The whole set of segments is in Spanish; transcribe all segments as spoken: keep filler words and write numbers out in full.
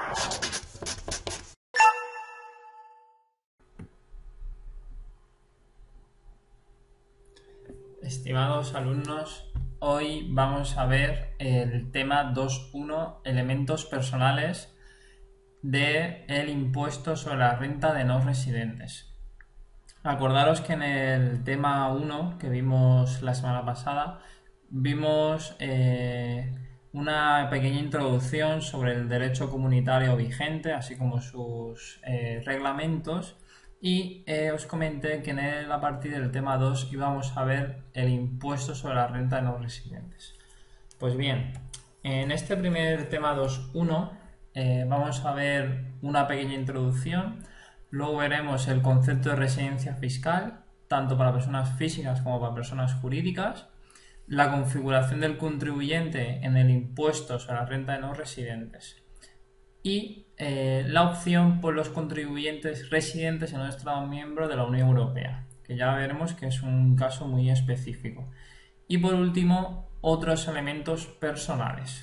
Estimados alumnos, hoy vamos a ver el tema dos punto uno, elementos personales del impuesto sobre la renta de no residentes. Acordaros que en el tema uno que vimos la semana pasada, vimos eh, una pequeña introducción sobre el derecho comunitario vigente, así como sus eh, reglamentos. Y eh, os comenté que en el, a partir del tema dos íbamos a ver el impuesto sobre la renta de no residentes. Pues bien, en este primer tema dos punto uno eh, vamos a ver una pequeña introducción, luego veremos el concepto de residencia fiscal, tanto para personas físicas como para personas jurídicas, la configuración del contribuyente en el impuesto sobre la renta de no residentes y eh, la opción por los contribuyentes residentes en un Estado miembro de la Unión Europea, que ya veremos que es un caso muy específico. Y por último, otros elementos personales.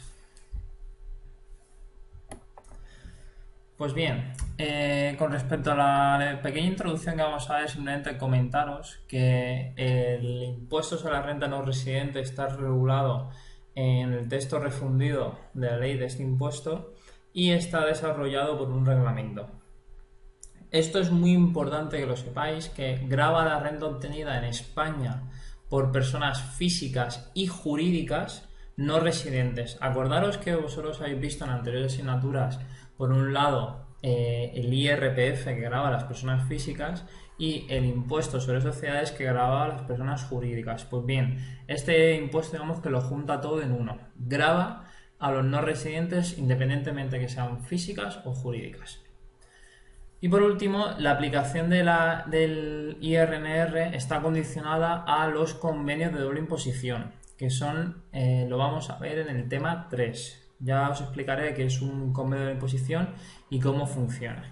Pues bien, eh, con respecto a la pequeña introducción que vamos a ver, simplemente comentaros que el impuesto sobre la renta no residente está regulado en el texto refundido de la ley de este impuesto y está desarrollado por un reglamento. Esto es muy importante que lo sepáis, que grava la renta obtenida en España por personas físicas y jurídicas no residentes. Acordaros que vosotros habéis visto en anteriores asignaturas, por un lado, eh, el I R P F que grava a las personas físicas y el impuesto sobre sociedades que grava a las personas jurídicas. Pues bien, este impuesto digamos que lo junta todo en uno. Grava a los no residentes independientemente que sean físicas o jurídicas. Y por último, la aplicación de la, del I R N R está condicionada a los convenios de doble imposición, que son, eh, lo vamos a ver en el tema tres. Ya os explicaré qué es un convenio de imposición y cómo funciona.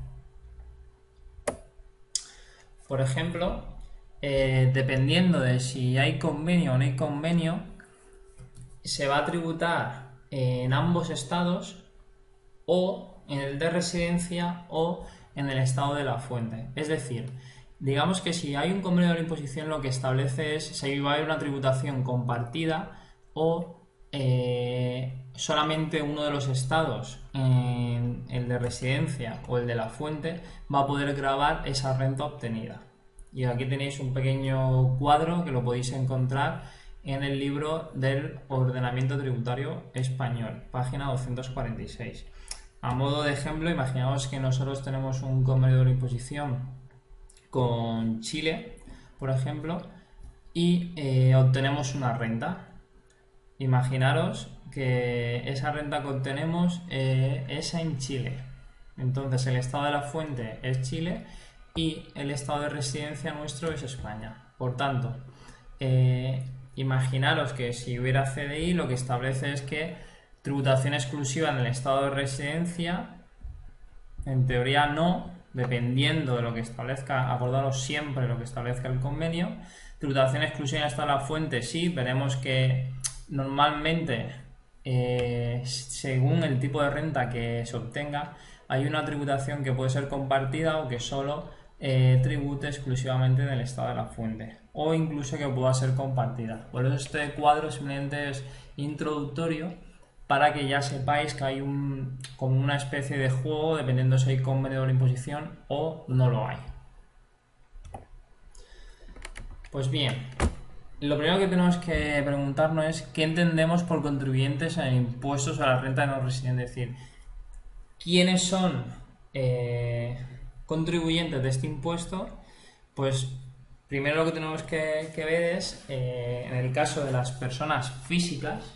Por ejemplo, eh, dependiendo de si hay convenio o no hay convenio, se va a tributar en ambos estados, o en el de residencia o en el estado de la fuente. Es decir, digamos que si hay un convenio de imposición, lo que establece es si va a haber una tributación compartida o eh, solamente uno de los estados, en el de residencia o el de la fuente, va a poder gravar esa renta obtenida. Y aquí tenéis un pequeño cuadro que lo podéis encontrar en el libro del Ordenamiento Tributario Español, página doscientos cuarenta y seis. A modo de ejemplo, imaginaos que nosotros tenemos un convenio de imposición con Chile, por ejemplo, y eh, obtenemos una renta. Imaginaros que esa renta que obtenemos eh, es en Chile. Entonces el estado de la fuente es Chile y el estado de residencia nuestro es España. Por tanto, eh, imaginaros que si hubiera C D I, lo que establece es que tributación exclusiva en el estado de residencia, en teoría no, dependiendo de lo que establezca, acordaros siempre lo que establezca el convenio. Tributación exclusiva en el estado de la fuente, sí, veremos que normalmente, eh, según el tipo de renta que se obtenga, hay una tributación que puede ser compartida o que solo eh, tribute exclusivamente en el estado de la fuente, o incluso que pueda ser compartida. Por eso este cuadro simplemente es introductorio para que ya sepáis que hay un, como una especie de juego dependiendo si hay convenio de imposición o no lo hay. Pues bien, lo primero que tenemos que preguntarnos es qué entendemos por contribuyentes en impuestos a la renta de no residentes, es decir, quiénes son eh, contribuyentes de este impuesto. Pues primero lo que tenemos que, que ver es, eh, en el caso de las personas físicas,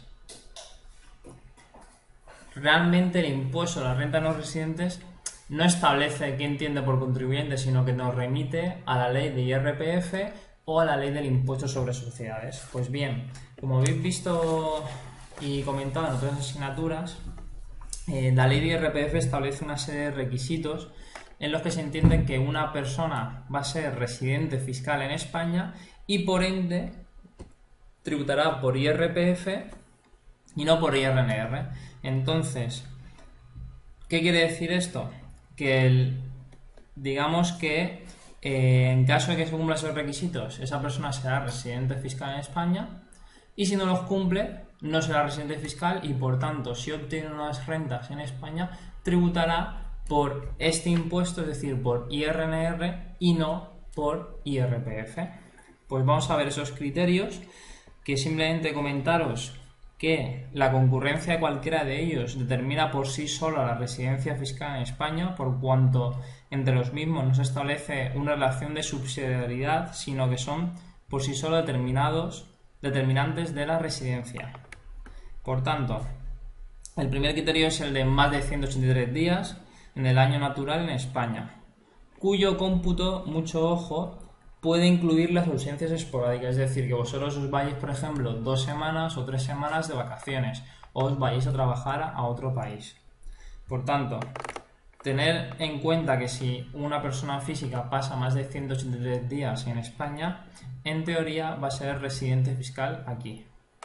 realmente el impuesto a la renta de no residentes no establece qué entiende por contribuyente, sino que nos remite a la ley de I R P F o a la ley del impuesto sobre sociedades. Pues bien, como habéis visto y comentado en otras asignaturas, eh, la ley de I R P F establece una serie de requisitos en los que se entiende que una persona va a ser residente fiscal en España y por ende tributará por I R P F y no por I R N R. Entonces, ¿Qué quiere decir esto? Que el, digamos que eh, en caso de que se cumplan esos requisitos, esa persona será residente fiscal en España, y si no los cumple, no será residente fiscal y por tanto, si obtiene unas rentas en España, tributará por este impuesto, es decir, por I R N R y no por I R P F. Pues vamos a ver esos criterios, que simplemente comentaros que la concurrencia de cualquiera de ellos determina por sí sola la residencia fiscal en España, por cuanto entre los mismos no se establece una relación de subsidiariedad, sino que son por sí solo determinados, determinantes de la residencia. Por tanto, el primer criterio es el de más de ciento ochenta y tres días en el año natural en España, cuyo cómputo, mucho ojo, puede incluir las ausencias esporádicas, es decir, que vosotros os vais, por ejemplo, dos semanas o tres semanas de vacaciones, o os vais a trabajar a otro país. Por tanto, tener en cuenta que si una persona física pasa más de ciento ochenta y tres días en España, en teoría va a ser residente fiscal aquí.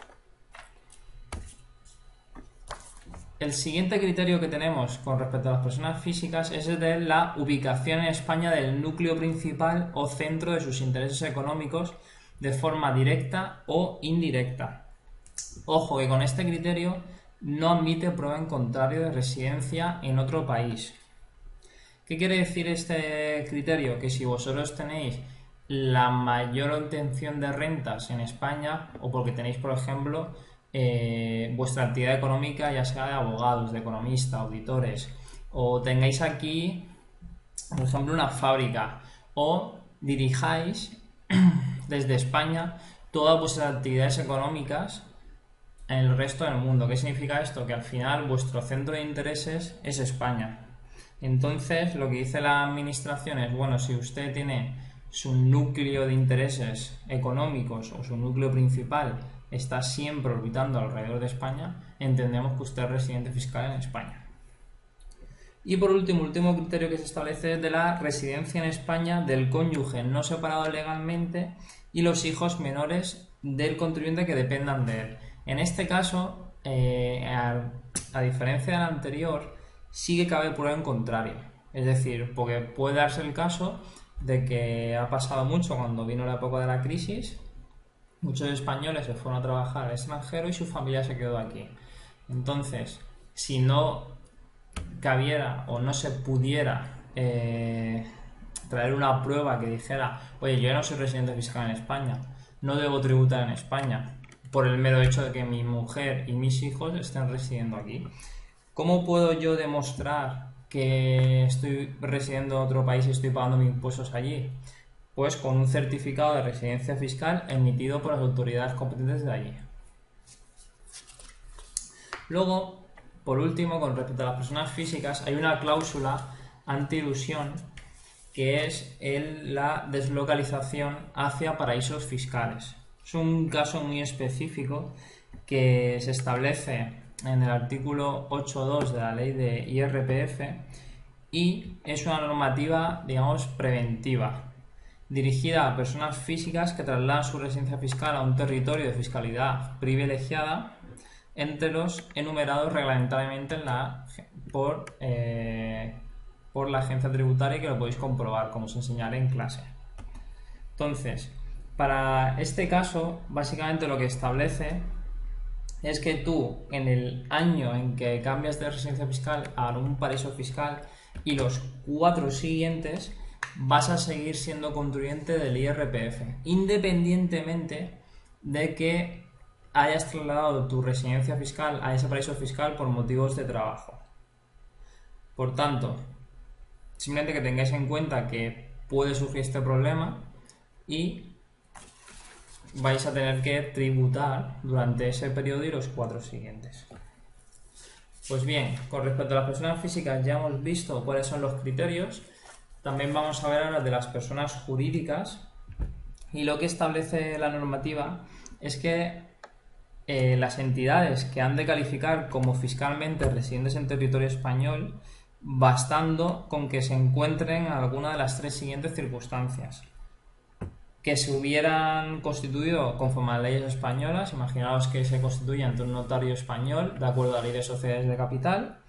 El siguiente criterio que tenemos con respecto a las personas físicas es el de la ubicación en España del núcleo principal o centro de sus intereses económicos de forma directa o indirecta. Ojo que con este criterio no admite prueba en contrario de residencia en otro país. ¿Qué quiere decir este criterio? Que si vosotros tenéis la mayor obtención de rentas en España, o porque tenéis, por ejemplo, eh, vuestra actividad económica, ya sea de abogados, de economistas, auditores, o tengáis aquí, por ejemplo, una fábrica, o dirijáis desde España todas vuestras actividades económicas en el resto del mundo. ¿Qué significa esto? Que al final vuestro centro de intereses es España. Entonces, lo que dice la administración es, bueno, si usted tiene su núcleo de intereses económicos o su núcleo principal está siempre orbitando alrededor de España, entendemos que usted es residente fiscal en España. Y por último, el último criterio que se establece es de la residencia en España del cónyuge no separado legalmente y los hijos menores del contribuyente que dependan de él. En este caso, eh, a, a diferencia del anterior, sí que cabe prueba en contrario. Es decir, porque puede darse el caso de que ha pasado mucho cuando vino la época de la crisis, muchos españoles se fueron a trabajar al extranjero y su familia se quedó aquí. Entonces, si no cabiera o no se pudiera eh, traer una prueba que dijera, oye, yo no soy residente fiscal en España, no debo tributar en España, por el mero hecho de que mi mujer y mis hijos estén residiendo aquí, ¿cómo puedo yo demostrar que estoy residiendo en otro país y estoy pagando mis impuestos allí? Pues con un certificado de residencia fiscal emitido por las autoridades competentes de allí. Luego, por último, con respecto a las personas físicas, hay una cláusula anti-elusión que es el, la deslocalización hacia paraísos fiscales. Es un caso muy específico que se establece en el artículo ocho punto dos de la ley de I R P F y es una normativa, digamos, preventiva, dirigida a personas físicas que trasladan su residencia fiscal a un territorio de fiscalidad privilegiada entre los enumerados reglamentariamente en la, por, eh, por la agencia tributaria, que lo podéis comprobar, como os enseñaré en clase. Entonces, para este caso, básicamente lo que establece es que tú, en el año en que cambias de residencia fiscal a un paraíso fiscal y los cuatro siguientes, vas a seguir siendo contribuyente del I R P F, independientemente de que hayas trasladado tu residencia fiscal a ese paraíso fiscal por motivos de trabajo. Por tanto, simplemente que tengáis en cuenta que puede surgir este problema y vais a tener que tributar durante ese periodo y los cuatro siguientes. Pues bien, con respecto a las personas físicas ya hemos visto cuáles son los criterios. También vamos a ver ahora de las personas jurídicas, y lo que establece la normativa es que eh, las entidades que han de calificar como fiscalmente residentes en territorio español, bastando con que se encuentren en alguna de las tres siguientes circunstancias: que se hubieran constituido conforme a las leyes españolas, imaginaos que se constituye ante un notario español de acuerdo a la ley de sociedades de capital,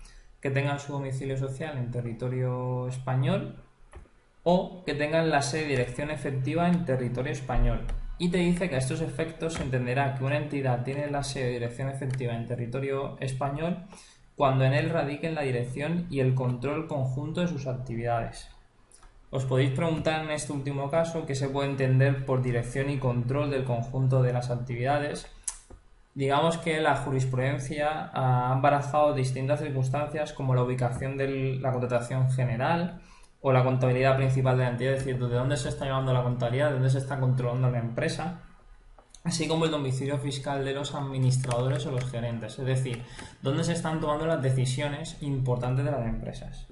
que tengan su domicilio social en territorio español o que tengan la sede de dirección efectiva en territorio español. Y te dice que a estos efectos se entenderá que una entidad tiene la sede de dirección efectiva en territorio español cuando en él radiquen la dirección y el control conjunto de sus actividades. Os podéis preguntar en este último caso qué se puede entender por dirección y control del conjunto de las actividades. Digamos que la jurisprudencia ha embarazado distintas circunstancias como la ubicación de la contratación general o la contabilidad principal de la entidad, es decir, de dónde se está llevando la contabilidad, de dónde se está controlando la empresa, así como el domicilio fiscal de los administradores o los gerentes, es decir, dónde se están tomando las decisiones importantes de las empresas.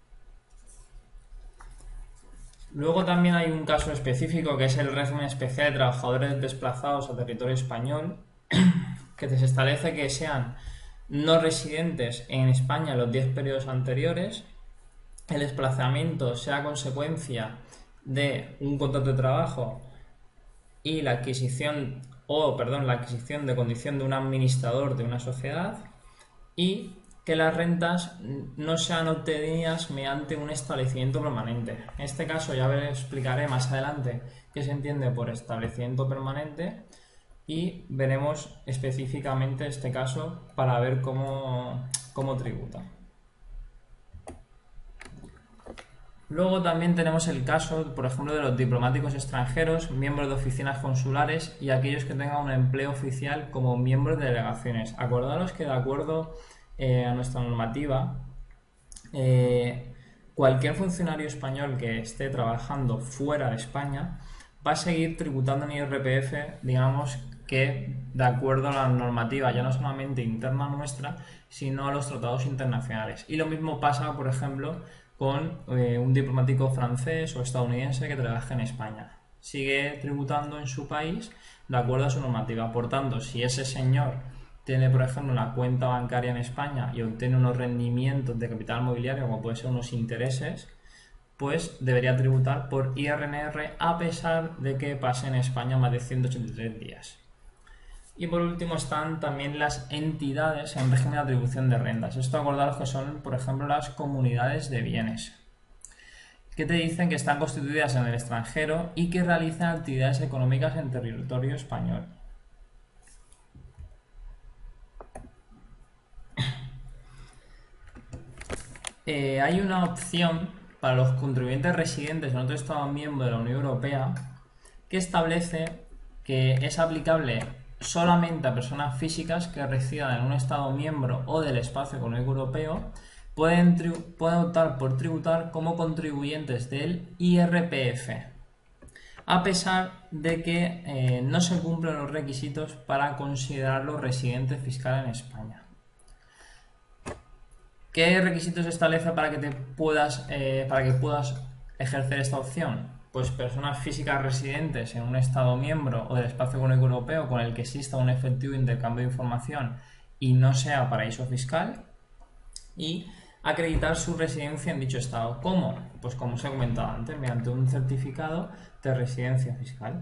Luego también hay un caso específico que es el régimen especial de trabajadores desplazados a territorio español, que se establece que sean no residentes en España en los diez periodos anteriores, el desplazamiento sea consecuencia de un contrato de trabajo y la adquisición o perdón la adquisición de condición de un administrador de una sociedad, y que las rentas no sean obtenidas mediante un establecimiento permanente. En este caso ya os explicaré más adelante qué se entiende por establecimiento permanente y veremos específicamente este caso para ver cómo, cómo tributa. Luego también tenemos el caso, por ejemplo, de los diplomáticos extranjeros, miembros de oficinas consulares y aquellos que tengan un empleo oficial como miembros de delegaciones. Acordaros que de acuerdo eh, a nuestra normativa, eh, cualquier funcionario español que esté trabajando fuera de España va a seguir tributando en I R P F, digamos que de acuerdo a la normativa, ya no solamente interna nuestra, sino a los tratados internacionales. Y lo mismo pasa, por ejemplo, con eh, un diplomático francés o estadounidense que trabaja en España. Sigue tributando en su país de acuerdo a su normativa. Por tanto, si ese señor tiene, por ejemplo, una cuenta bancaria en España y obtiene unos rendimientos de capital mobiliario, como pueden ser unos intereses, pues debería tributar por I R N R a pesar de que pase en España más de ciento ochenta y tres días. Y por último están también las entidades en régimen de atribución de rentas. Esto acordaros que son, por ejemplo, las comunidades de bienes, que te dicen que están constituidas en el extranjero y que realizan actividades económicas en territorio español. Eh, hay una opción para los contribuyentes residentes en otro Estado miembro de la Unión Europea que establece que es aplicable solamente a personas físicas que residan en un Estado miembro o del espacio económico europeo, pueden, pueden optar por tributar como contribuyentes del I R P F, a pesar de que eh, no se cumplen los requisitos para considerarlos residentes fiscales en España. ¿Qué requisitos se establece para que te puedas, eh, para que puedas ejercer esta opción? Pues personas físicas residentes en un Estado miembro o del espacio económico europeo con el que exista un efectivo intercambio de información y no sea paraíso fiscal, y acreditar su residencia en dicho Estado. ¿Cómo? Pues como os he comentado antes, mediante un certificado de residencia fiscal.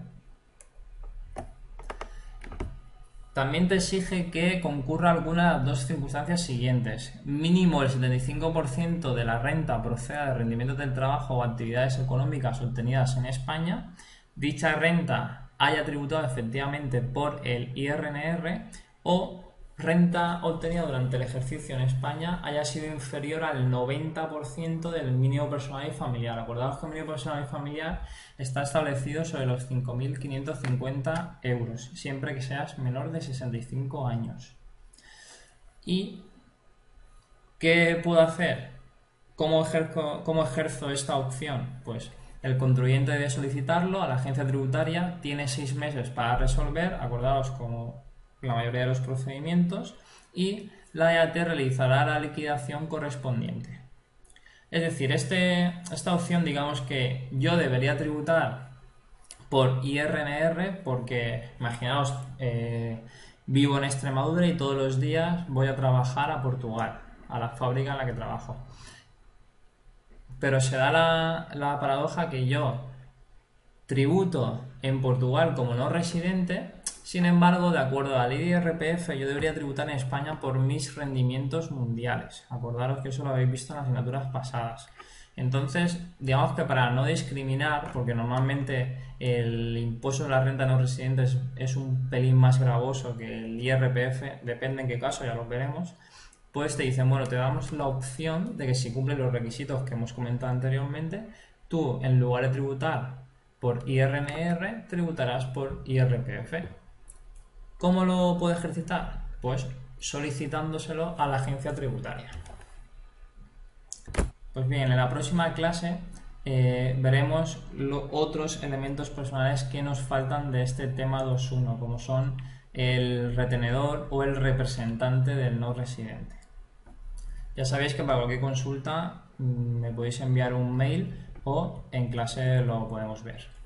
También te exige que concurra alguna de las dos circunstancias siguientes. Mínimo el setenta y cinco por ciento de la renta proceda de rendimientos del trabajo o actividades económicas obtenidas en España. Dicha renta haya tributado efectivamente por el I R N R, o renta obtenida durante el ejercicio en España haya sido inferior al noventa por ciento del mínimo personal y familiar. Acordaos que el mínimo personal y familiar está establecido sobre los cinco mil quinientos cincuenta euros, siempre que seas menor de sesenta y cinco años. ¿Y qué puedo hacer? ¿Cómo ejerzo, cómo ejerzo esta opción? Pues el contribuyente debe solicitarlo a la agencia tributaria, tiene seis meses para resolver, acordaos como la mayoría de los procedimientos, y la E A T realizará la liquidación correspondiente. Es decir, este, esta opción, digamos que yo debería tributar por I R N R porque, imaginaos, eh, vivo en Extremadura y todos los días voy a trabajar a Portugal, a la fábrica en la que trabajo. Pero se da la, la paradoja que yo tributo en Portugal como no residente Sin embargo, de acuerdo a la ley de I R P F, yo debería tributar en España por mis rendimientos mundiales. Acordaros que eso lo habéis visto en las asignaturas pasadas. Entonces, digamos que para no discriminar, porque normalmente el impuesto de la renta no residente es, es un pelín más gravoso que el I R P F, depende en qué caso, ya lo veremos, pues te dicen, bueno, te damos la opción de que si cumples los requisitos que hemos comentado anteriormente, tú en lugar de tributar por I R N R, tributarás por I R P F. ¿Cómo lo puede ejercitar? Pues solicitándoselo a la agencia tributaria. Pues bien, en la próxima clase eh, veremos los otros elementos personales que nos faltan de este tema dos punto uno, como son el retenedor o el representante del no residente. Ya sabéis que para cualquier consulta me podéis enviar un mail o en clase lo podemos ver.